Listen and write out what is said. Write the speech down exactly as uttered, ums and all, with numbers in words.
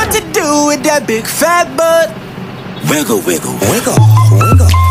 what to do with that big fat butt. Wiggle, wiggle, wiggle, wiggle.